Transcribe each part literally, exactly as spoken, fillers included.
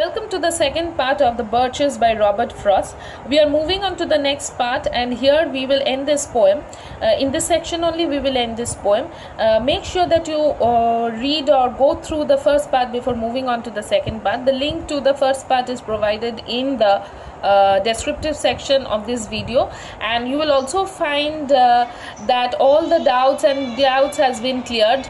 Welcome to the second part of The Birches by Robert Frost. We are moving on to the next part, and here we will end this poem. Uh, in this section only we will end this poem. Uh, make sure that you uh, read or go through the first part before moving on to the second part. The link to the first part is provided in the uh, descriptive section of this video, and you will also find uh, that all the doubts and doubts has been cleared.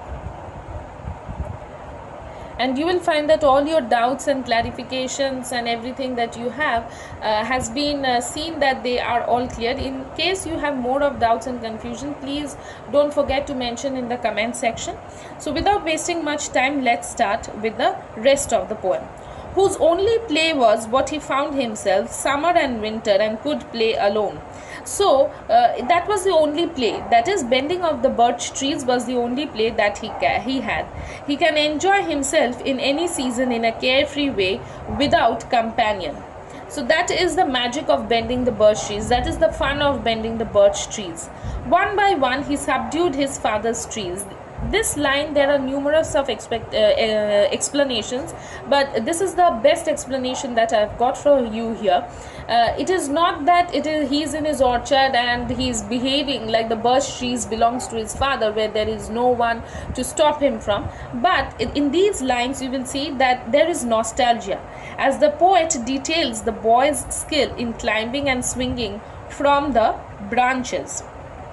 And you will find that all your doubts and clarifications and everything that you have uh, has been uh, seen that they are all cleared. In case you have more of doubts and confusion, please don't forget to mention in the comment section. So without wasting much time, let's start with the rest of the poem. Whose only play was what he found himself, summer and winter, and could play alone. So uh, that was the only play, that is bending of the birch trees was the only play that he, he had. He can enjoy himself in any season in a carefree way without companion. So that is the magic of bending the birch trees, that is the fun of bending the birch trees. One by one he subdued his father's trees. This line, there are numerous of expect, uh, uh, explanations, but this is the best explanation that I've got for you here. Uh, it is not that it is he's in his orchard and he's behaving like the birch trees belongs to his father, where there is no one to stop him from, but in, in these lines you will see that there is nostalgia, as the poet details the boy's skill in climbing and swinging from the branches.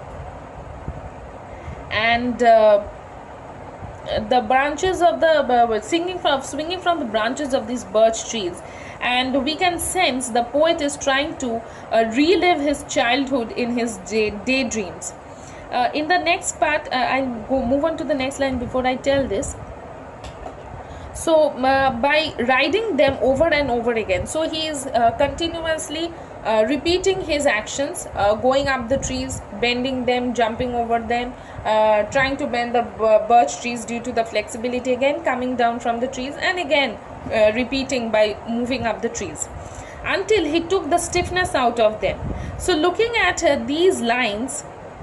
And uh, the branches of the uh, singing from swinging from the branches of these birch trees, and we can sense the poet is trying to uh, relive his childhood in his day daydreams. Uh, in the next part, uh, I'll go move on to the next line before I tell this. So uh, by riding them over and over again, so he is uh, continuously uh, repeating his actions, uh, going up the trees, bending them, jumping over them, uh, trying to bend the birch trees due to the flexibility, again coming down from the trees, and again uh, repeating by moving up the trees until he took the stiffness out of them. So looking at uh, these lines,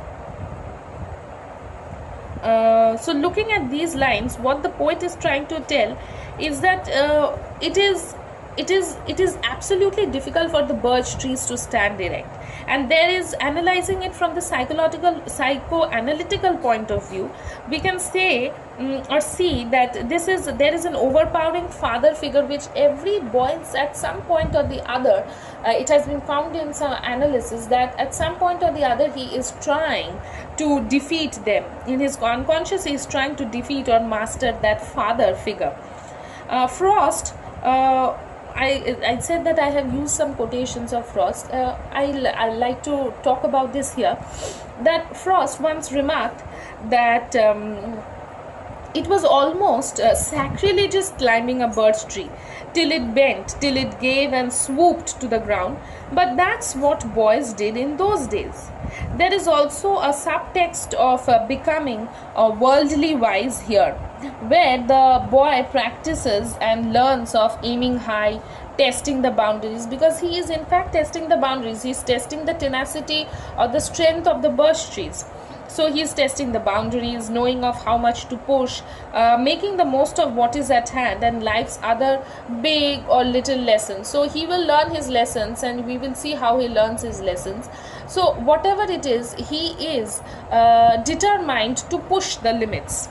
Uh, so looking at these lines, what the poet is trying to tell is that uh, it is it is it is absolutely difficult for the birch trees to stand erect, and there is analyzing it from the psychological psychoanalytical point of view. We can say um, or see that this is there is an overpowering father figure which every boy at some point or the other, uh, it has been found in some analysis that at some point or the other he is trying to defeat them. In his unconscious he is trying to defeat or master that father figure. uh, Frost, uh, I, I said that I have used some quotations of Frost. uh, I, I like to talk about this here, that Frost once remarked that um, it was almost uh, sacrilegious climbing a birch tree till it bent, till it gave and swooped to the ground, but that's what boys did in those days. There is also a subtext of uh, becoming uh, worldly wise here, where the boy practices and learns of aiming high, testing the boundaries, because he is in fact testing the boundaries. He is testing the tenacity or the strength of the birch trees. So he is testing the boundaries, knowing of how much to push, uh, making the most of what is at hand and life's other big or little lessons. So he will learn his lessons, and we will see how he learns his lessons. So whatever it is, he is uh, determined to push the limits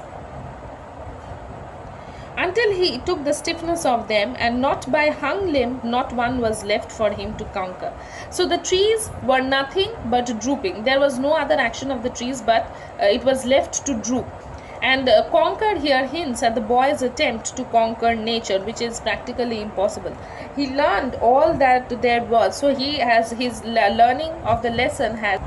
until he took the stiffness of them, and not by hung limb not one was left for him to conquer. So the trees were nothing but drooping. There was no other action of the trees, but uh, it was left to droop. And uh, conquered here hints at the boy's attempt to conquer nature, which is practically impossible. He learned all that there was, so he has his learning of the lesson has.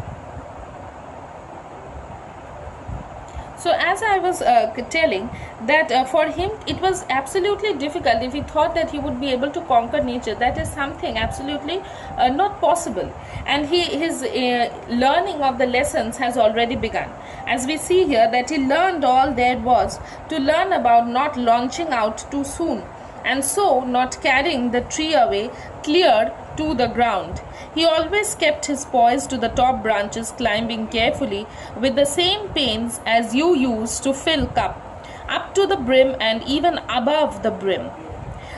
So as I was uh, telling that uh, for him it was absolutely difficult. If he thought that he would be able to conquer nature, that is something absolutely uh, not possible. And he his uh, learning of the lessons has already begun. As we see here that he learned all there was to learn about not launching out too soon, and so not carrying the tree away clear to the ground. He always kept his poise to the top branches, climbing carefully with the same pains as you use to fill cup, up to the brim and even above the brim.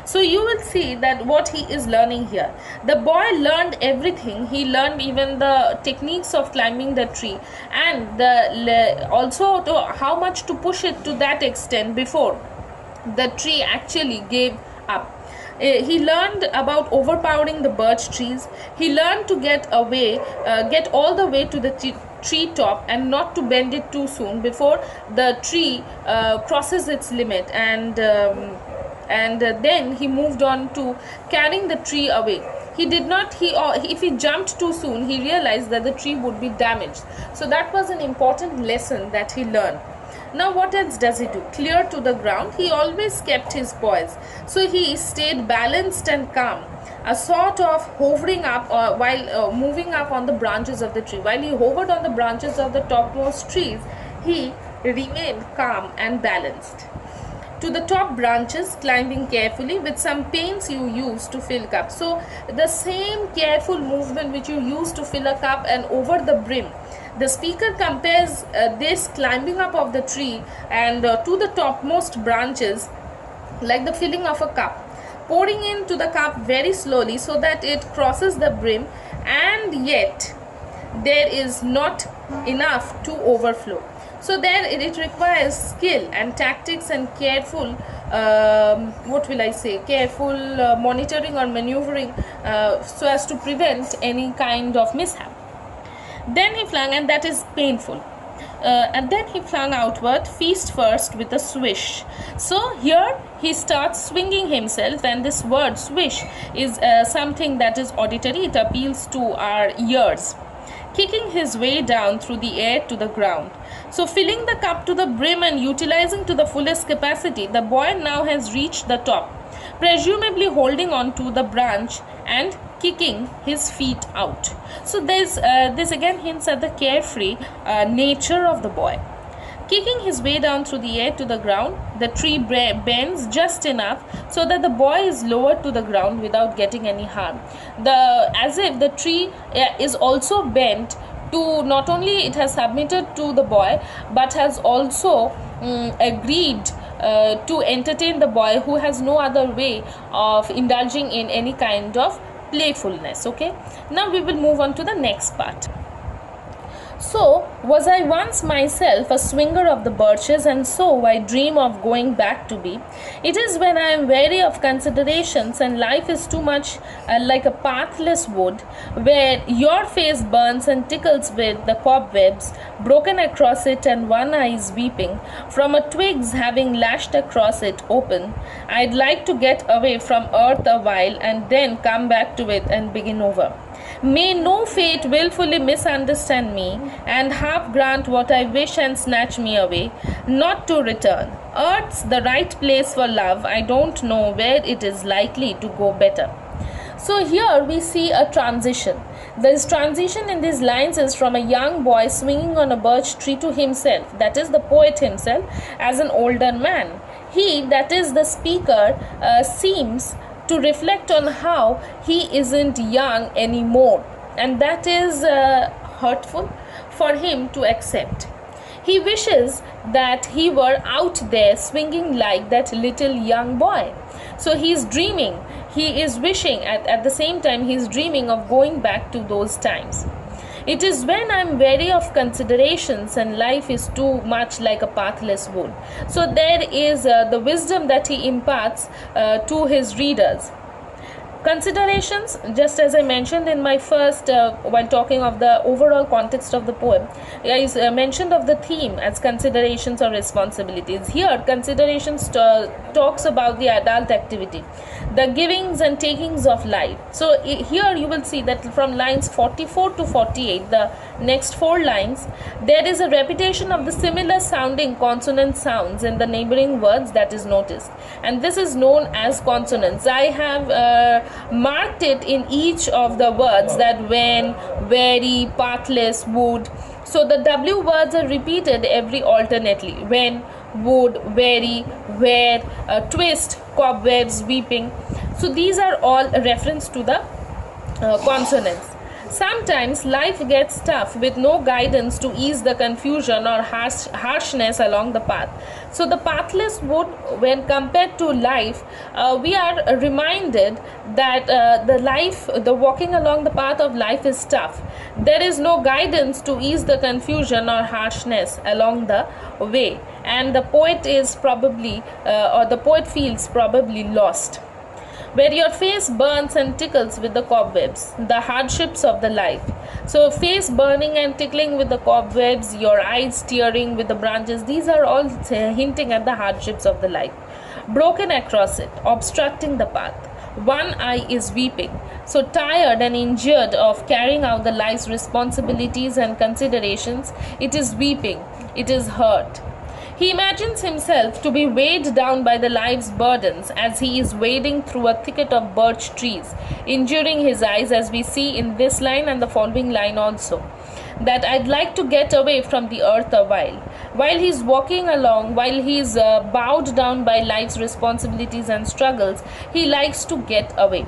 So you will see that what he is learning here. The boy learned everything. He learned even the techniques of climbing the tree, and the also to how much to push it to that extent before the tree actually gave up. Uh, he learned about overpowering the birch trees. He learned to get away, uh, get all the way to the t- tree top, and not to bend it too soon before the tree uh, crosses its limit. And um, and uh, then he moved on to carrying the tree away. He did not. He uh, if he jumped too soon, he realized that the tree would be damaged. So that was an important lesson that he learned. Now what else does he do? Clear to the ground. He always kept his poise. So he stayed balanced and calm, a sort of hovering up uh, while uh, moving up on the branches of the tree. While he hovered on the branches of the topmost trees, he remained calm and balanced. To the top branches, climbing carefully with some pains you use to fill cup. So the same careful movement which you use to fill a cup and over the brim. The speaker compares uh, this climbing up of the tree and uh, to the topmost branches like the filling of a cup, pouring into the cup very slowly so that it crosses the brim, and yet there is not enough to overflow. So there it requires skill and tactics and careful um, what will I say careful uh, monitoring or maneuvering uh, so as to prevent any kind of mishap. Then he flung, and that is painful. Uh, and then he flung outward, feast first, with a swish. So here he starts swinging himself, and this word swish is uh, something that is auditory. It appeals to our ears. Kicking his way down through the air to the ground. So filling the cup to the brim and utilizing to the fullest capacity, the boy now has reached the top, presumably holding on to the branch and kicking his feet out. So there's uh, this again hints at the carefree uh, nature of the boy. Kicking his way down through the air to the ground, the tree bends just enough so that the boy is lowered to the ground without getting any harm. The as if the tree is also bent to, not only it has submitted to the boy, but has also um, agreed uh, to entertain the boy, who has no other way of indulging in any kind of playfulness. Okay, now we will move on to the next part. So was I once myself a swinger of the birches, and so I dream of going back to be. It is when I am weary of considerations and life is too much uh, like a pathless wood, where your face burns and tickles with the cobwebs broken across it and one eye is weeping from a twigs having lashed across it open. I'd like to get away from earth a while and then come back to it and begin over. May no fate wilfully misunderstand me and half grant what I wish and snatch me away, not to return. Earth's the right place for love. I don't know where it is likely to go better. So here we see a transition. This transition in these lines is from a young boy swinging on a birch tree to himself, that is the poet himself, as an older man. He, that is the speaker, uh, seems to reflect on how he isn't young anymore, and that is uh, hurtful for him to accept. He wishes that he were out there swinging like that little young boy. So he is dreaming, he is wishing, at, at the same time he is dreaming of going back to those times. It is when I am weary of considerations and life is too much like a pathless wood. So there is uh, the wisdom that he imparts uh, to his readers. Considerations, just as I mentioned in my first, uh, while talking of the overall context of the poem, I uh, mentioned of the theme as considerations or responsibilities. Here, considerations t- talks about the adult activity, the givings and takings of life. So I- here you will see that from lines forty-four to forty-eight, the next four lines, there is a repetition of the similar sounding consonant sounds in the neighboring words that is noticed, and this is known as consonants. I have uh, marked it in each of the words, that when, very, pathless, wood. So the W words are repeated every alternately: when, would, very, where, uh, twist, cobwebs, weeping. So these are all a reference to the uh, consonants. Sometimes life gets tough with no guidance to ease the confusion or harsh, harshness along the path. So, the pathless wood, when compared to life, uh, we are reminded that uh, the life, the walking along the path of life is tough. There is no guidance to ease the confusion or harshness along the way, and the poet is probably, uh, or the poet feels probably lost. Where your face burns and tickles with the cobwebs, the hardships of the life. So, face burning and tickling with the cobwebs, your eyes tearing with the branches, these are all hinting at the hardships of the life. Broken across it, obstructing the path. One eye is weeping, so tired and injured of carrying out the life's responsibilities and considerations, it is weeping, it is hurt. He imagines himself to be weighed down by the life's burdens as he is wading through a thicket of birch trees, injuring his eyes, as we see in this line and the following line also. That I'd like to get away from the earth a while. While he's walking along, while he's uh, bowed down by life's responsibilities and struggles, he likes to get away.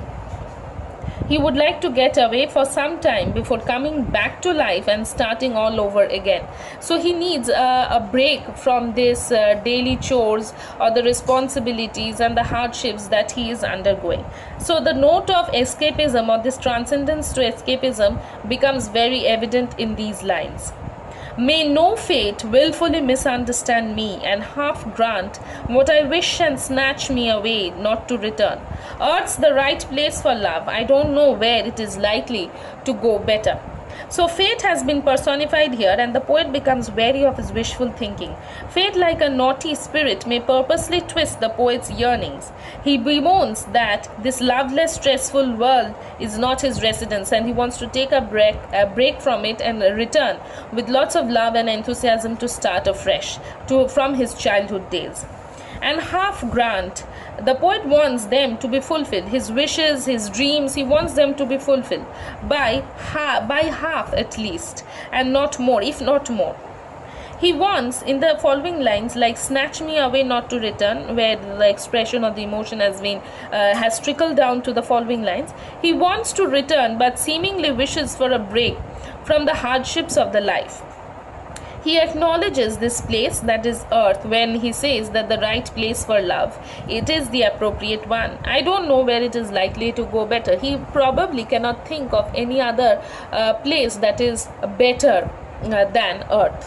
He would like to get away for some time before coming back to life and starting all over again. So he needs a, a break from this uh, daily chores or the responsibilities and the hardships that he is undergoing. So the note of escapism or this transcendence to escapism becomes very evident in these lines. May no fate willfully misunderstand me and half grant what I wish and snatch me away not to return. Earth's the right place for love. I don't know where it is likely to go better. So fate has been personified here, and the poet becomes wary of his wishful thinking. Fate, like a naughty spirit, may purposely twist the poet's yearnings. He bemoans that this loveless, stressful world is not his residence, and he wants to take a break, a break from it and return with lots of love and enthusiasm to start afresh to, from his childhood days. And half grant, the poet wants them to be fulfilled, his wishes, his dreams, he wants them to be fulfilled by, ha- by half at least, and not more, if not more. He wants, in the following lines, like snatch me away not to return, where the expression of the emotion has been uh, has trickled down to the following lines. He wants to return but seemingly wishes for a break from the hardships of the life. He acknowledges this place, that is earth, when he says that the right place for love, it is the appropriate one. I don't know where it is likely to go better. He probably cannot think of any other uh, place that is better uh, than earth.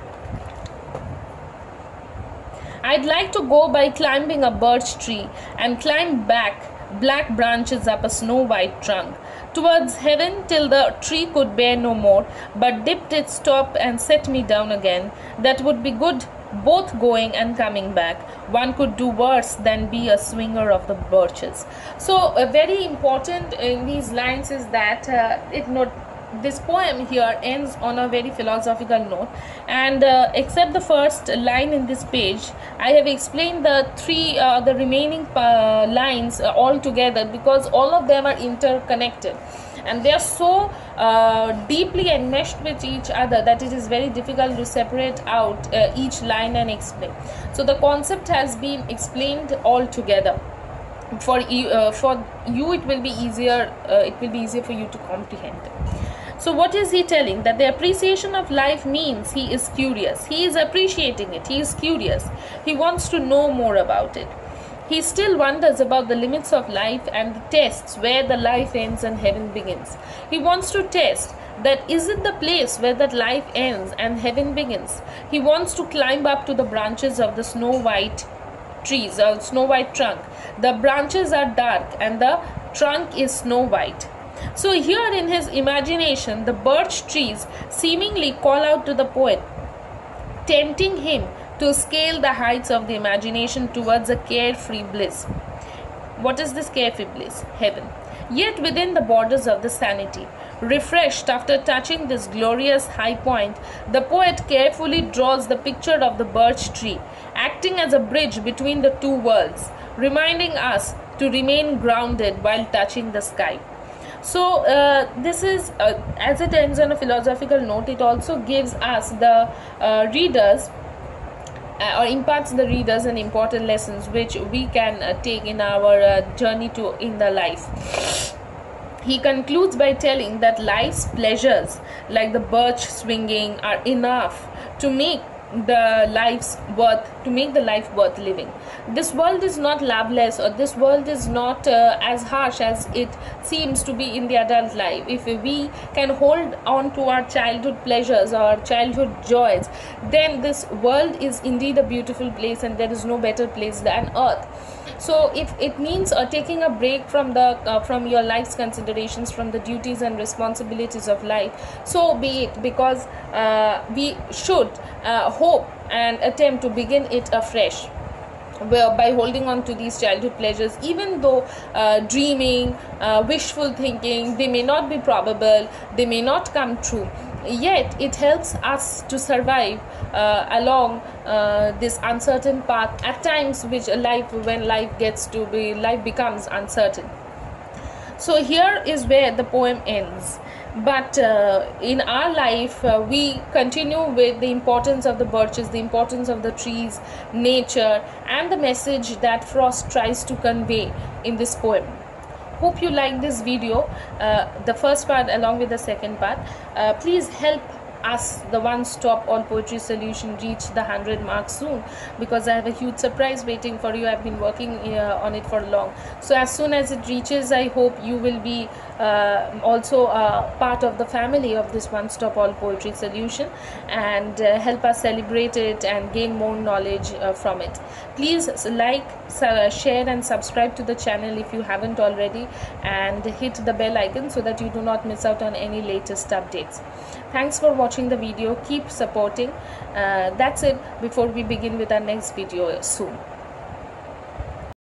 I'd like to go by climbing a birch tree and climb back black branches up a snow-white trunk towards heaven till the tree could bear no more, but dipped its top and set me down again. That would be good, both going and coming back. One could do worse than be a swinger of the birches. So uh, very important in these lines is that uh, it not this poem here ends on a very philosophical note, and uh, except the first line in this page, I have explained the three uh, the remaining uh, lines uh, all together, because all of them are interconnected and they are so uh, deeply enmeshed with each other that it is very difficult to separate out uh, each line and explain. So the concept has been explained all together. For you, uh, for you it will be easier uh, it will be easier for you to comprehend. So what is he telling? That the appreciation of life means he is curious. He is appreciating it. He is curious. He wants to know more about it. He still wonders about the limits of life and tests where the life ends and heaven begins. He wants to test that is it the place where that life ends and heaven begins. He wants to climb up to the branches of the snow white trees or snow white trunk. The branches are dark and the trunk is snow white. So here in his imagination, the birch trees seemingly call out to the poet, tempting him to scale the heights of the imagination towards a carefree bliss. What is this carefree bliss? Heaven. Yet within the borders of the sanity. Refreshed after touching this glorious high point, the poet carefully draws the picture of the birch tree, acting as a bridge between the two worlds, reminding us to remain grounded while touching the sky. So uh, this is, uh, as it ends on a philosophical note, it also gives us the uh, readers uh, or imparts the readers an important lessons which we can uh, take in our uh, journey to in the life. He concludes by telling that life's pleasures, like the birch swinging, are enough to make the life's worth to make the life worth living. This world is not loveless, or this world is not uh, as harsh as it seems to be in the adult life. If we can hold on to our childhood pleasures or childhood joys, then this world is indeed a beautiful place, and there is no better place than earth. So if it means uh, taking a break from the uh, from your life's considerations, from the duties and responsibilities of life, so be it, because uh, we should uh, hope and attempt to begin it afresh, well, by holding on to these childhood pleasures, even though uh, dreaming, uh, wishful thinking, they may not be probable, they may not come true, yet it helps us to survive uh, along uh, this uncertain path at times, which life when life gets to be life becomes uncertain. So here is where the poem ends. But uh, in our life, uh, we continue with the importance of the birches, the importance of the trees, nature, and the message that Frost tries to convey in this poem. Hope you like this video, uh, the first part along with the second part. Uh, please help us, the One Stop All Poetry Solution, reach the one hundred mark soon, because I have a huge surprise waiting for you. I've been working uh, on it for long. So as soon as it reaches, I hope you will be uh, also uh, part of the family of this One Stop All Poetry Solution, and uh, help us celebrate it and gain more knowledge uh, from it. Please like, uh, share and subscribe to the channel if you haven't already, and hit the bell icon so that you do not miss out on any latest updates. Thanks for watching the video. Keep supporting. Uh, that's it before we begin with our next video soon.